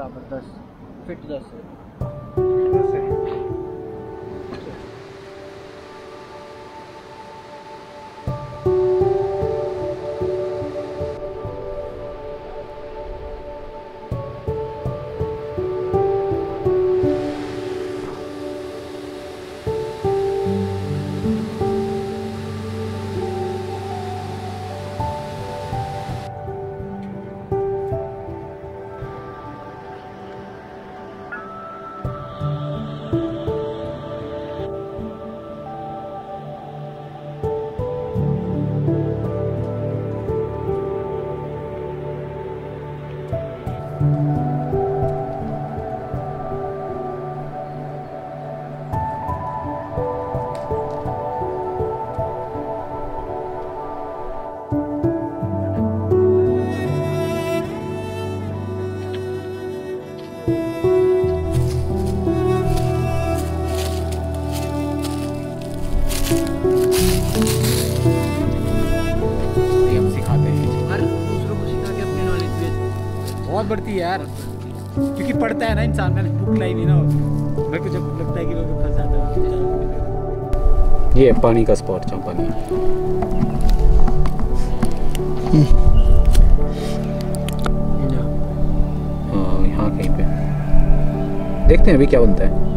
बराबर 10 फिट 10 है। बहुत बढ़ती है यार, क्योंकि पढ़ता है ना इंसान। मैंने बुक लाई भी ना, मेरे को जब लगता है कि मैं फंस जाता हूँ। ये पानी का स्पॉट चंपानी। हाँ यहाँ कहीं पे देखते हैं अभी क्या बनता है।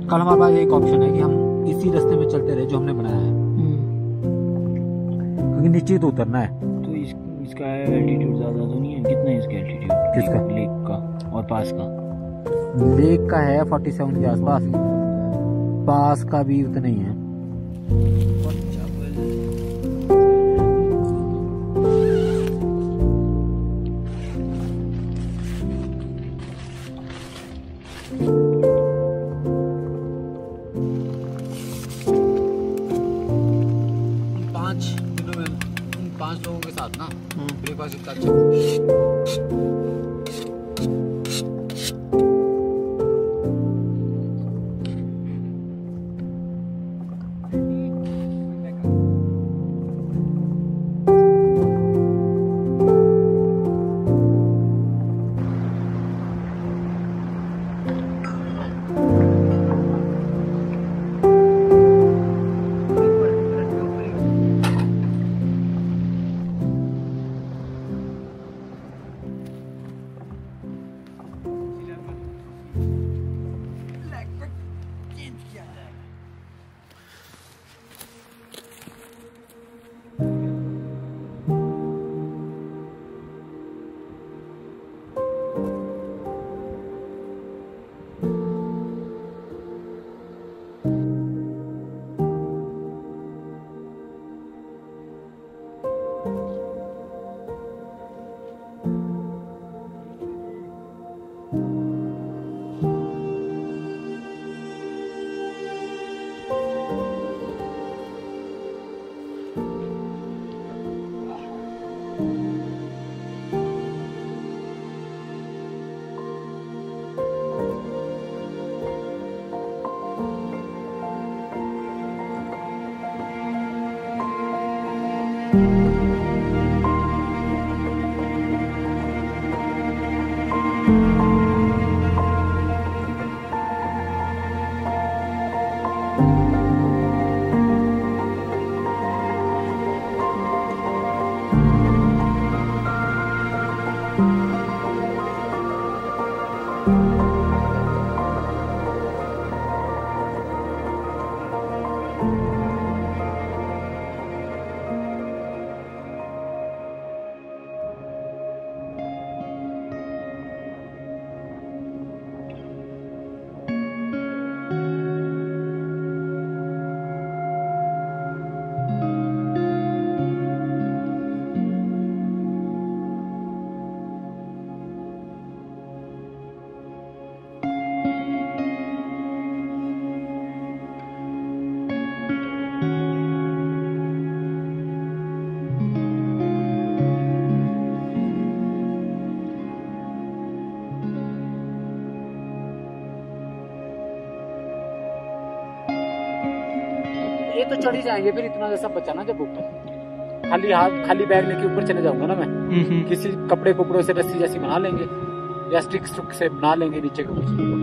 कल हमारे पास एक ऑप्शन है कि हम इसी रास्ते में चलते रहे जो हमने बनाया है, क्योंकि नीचे तो उतरना है। तो इसका एल्टीट्यूड ज़्यादा तो नहीं है? कितना है इसका एल्टीट्यूड? किसका? लेक का और पास का? लेक का है 47 के आसपास, पास का भी उतना ही है। पांच लोगों के साथ ना ब्रेकफास्ट इतना अच्छा। ये तो चढ़ ही जाएंगे फिर, इतना जैसा बचा ना जब ऊपर। खाली हाथ खाली बैग लेके ऊपर चले जाऊंगा ना मैं, किसी कपड़े कुपड़ों से रस्सी जैसी बना लेंगे या स्टिक से बना लेंगे नीचे को मछली को।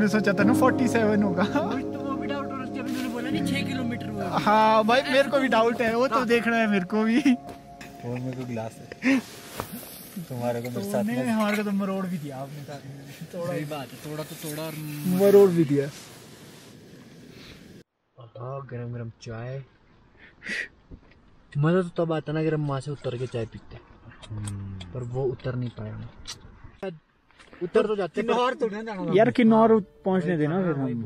हमने सोचा था ना 47 होगा। तो वो भी डाउट हो रहा है, जब इन्होंने बोला नहीं 6 किलोमीटर हुआ। हाँ भाई मेरे को भी डाउट है, वो तो देखना है मेरे को भी। और मेरे को गिलास है तुम्हारे को मेरे साथ में। हमारे को तो मरोड़ भी दिया आपने साथ में। सही बात है, थोड़ा तो थोड़ा और मरोड़ भी दिया। गरम गरम चाय। मजा तो तब आता ना गरम, वहां से उतर के चाय पीते, पर वो उतर नहीं पाया। उतर तो जाते किन्नौर तो नहीं जाना यार, किन्नौर पहुंचने देना फिर हम।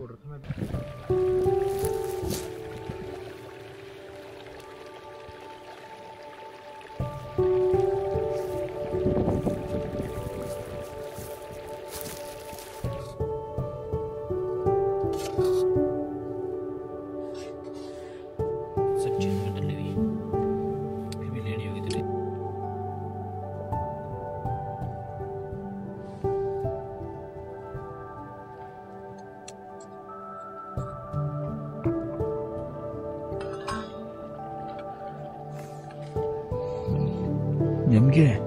जम गया है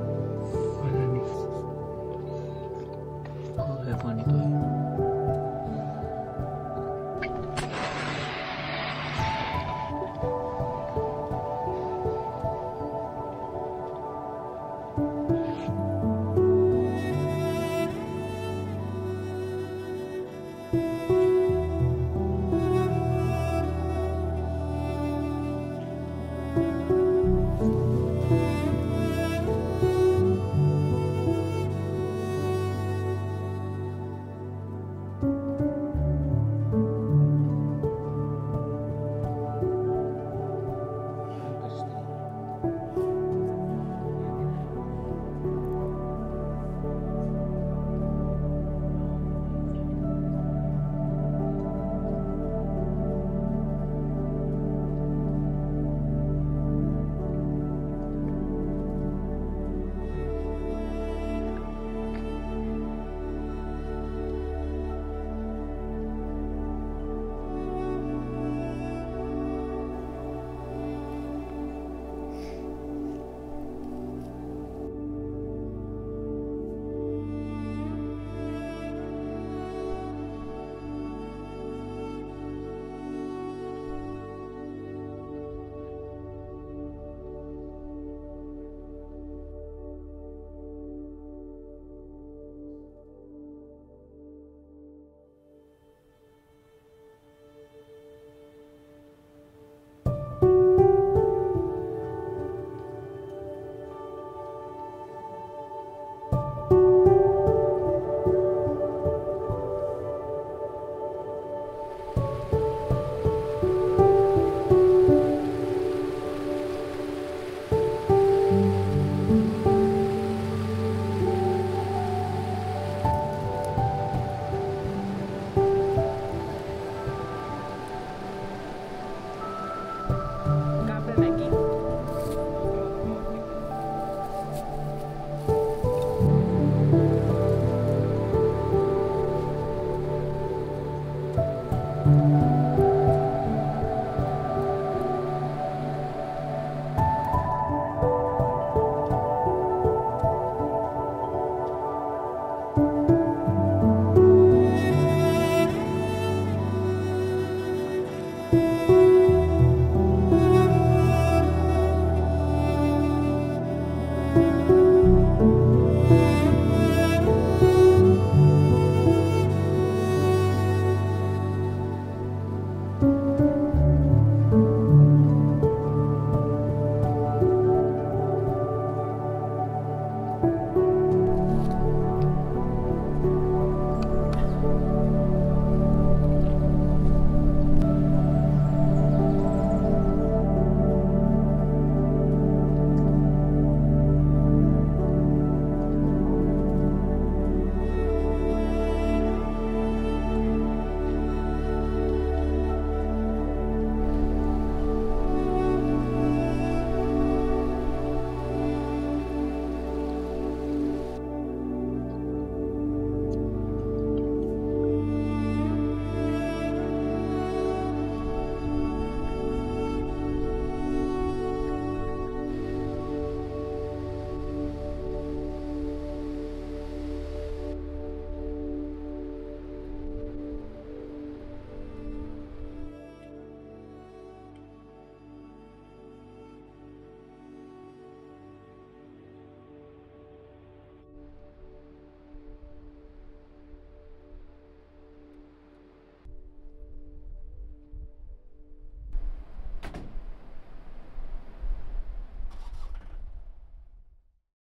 पानी तो है।